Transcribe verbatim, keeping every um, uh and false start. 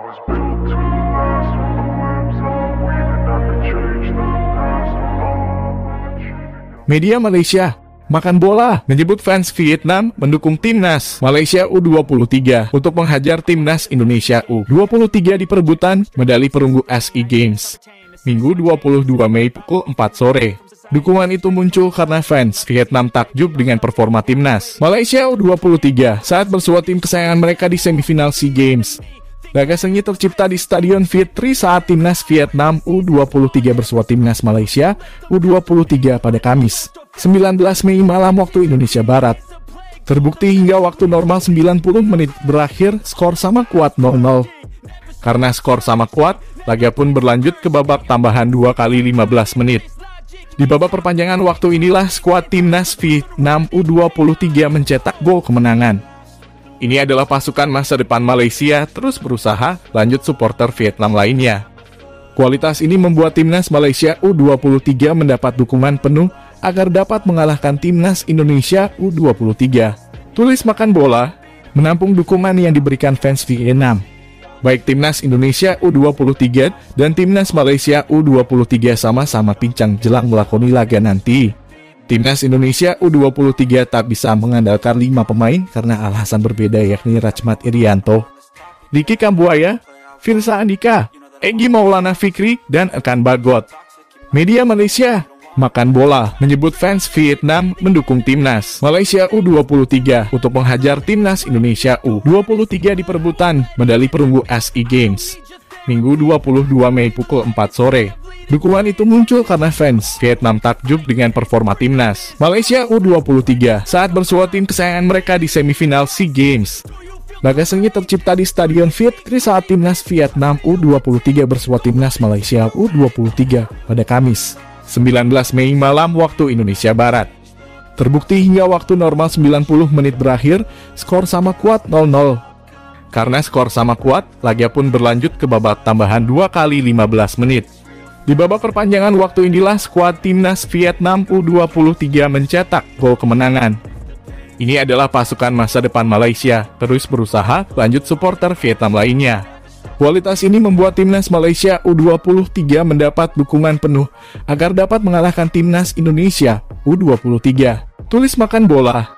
was built to last with the webs of the weaving. I could change the past alone. Media Malaysia Makan Bola menyebut fans Vietnam mendukung timnas Malaysia U dua puluh tiga untuk menghajar timnas Indonesia U dua puluh tiga di perebutan medali perunggu S E A Games. Minggu dua puluh dua Mei pukul empat sore. Dukungan itu muncul karena fans Vietnam takjub dengan performa timnas Malaysia U dua puluh tiga saat bersua tim kesayangan mereka di semifinal SEA Games. Laga sengit tercipta di Stadion Viet Tri saat timnas Vietnam U dua puluh tiga bersua timnas Malaysia U dua puluh tiga pada Kamis, sembilan belas Mei malam waktu Indonesia Barat. Terbukti hingga waktu normal sembilan puluh menit berakhir, skor sama kuat nol nol. Karena skor sama kuat, laga pun berlanjut ke babak tambahan dua kali lima belas menit. Di babak perpanjangan waktu inilah skuad timnas Vietnam U dua puluh tiga mencetak gol kemenangan. Ini adalah pasukan masa depan Malaysia, terus berusaha, lanjut supporter Vietnam lainnya. Kualitas ini membuat timnas Malaysia U dua puluh tiga mendapat dukungan penuh agar dapat mengalahkan timnas Indonesia U dua puluh tiga. Tulis Makan Bola menampung dukungan yang diberikan fans Vietnam. Baik timnas Indonesia U dua puluh tiga dan timnas Malaysia U dua puluh tiga sama-sama pincang jelang melakoni laga nanti. Timnas Indonesia U dua puluh tiga tak bisa mengandalkan lima pemain karena alasan berbeda, yakni Rachmat Irianto, Diki Kambuaya, Firsa Andika, Egy Maulana Fikri, dan Ekan Bagot. Media Malaysia Makan Bola menyebut fans Vietnam mendukung timnas Malaysia U dua puluh tiga untuk menghajar timnas Indonesia U dua puluh tiga di perebutan medali perunggu S E A Games. Minggu dua puluh dua Mei pukul empat sore. Dukungan itu muncul karena fans Vietnam takjub dengan performa timnas Malaysia U dua puluh tiga saat bersua tim kesayangan mereka di semifinal SEA Games. Laga sengit tercipta di Stadion Viet Tri saat timnas Vietnam U dua puluh tiga bersua timnas Malaysia U dua puluh tiga pada Kamis, sembilan belas Mei malam waktu Indonesia Barat. Terbukti hingga waktu normal sembilan puluh menit berakhir, skor sama kuat nol nol. Karena skor sama kuat, laga pun berlanjut ke babak tambahan dua kali lima belas menit. Di babak perpanjangan waktu inilah skuad timnas Vietnam U dua puluh tiga mencetak gol kemenangan. Ini adalah pasukan masa depan Malaysia, terus berusaha, lanjut supporter Vietnam lainnya. Kualitas ini membuat timnas Malaysia U dua puluh tiga mendapat dukungan penuh agar dapat mengalahkan timnas Indonesia U dua puluh tiga. Tulis Makan Bola